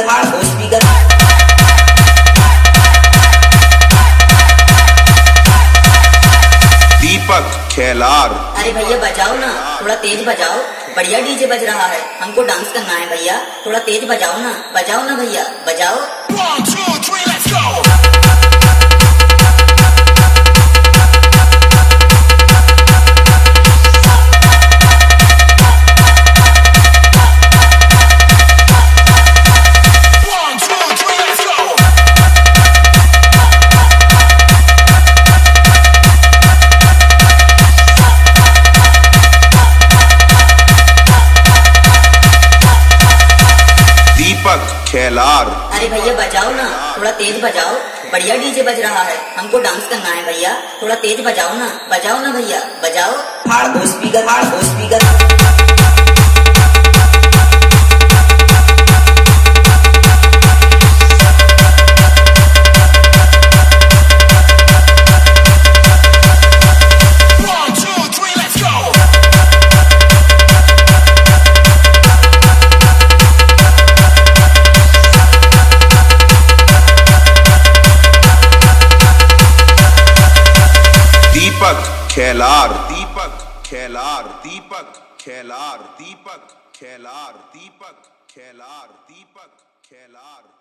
फाड़ दो स्पीकर। दीपक खेलार। अरे भैया बजाओ ना, थोड़ा तेज बजाओ, बढ़िया डीजे बज रहा है, हमको डांस करना है भैया, थोड़ा तेज बजाओ ना भैया, बजाओ। 1 2 3 let's go। दीपक खेलार। अरे भैया बजाओ ना, थोड़ा तेज बजाओ, बढ़िया डीजे बज रहा है, हमको डांस करना है भैया, थोड़ा तेज बजाओ ना भैया, बजाओ। फाड़ दो स्पीकर, फाड़ दो स्पीकर। दीपक खेलार। दीपक खेलार। दीपक खेलार। दीपक खेलार। दीपक खेलार। दीपक खेलार।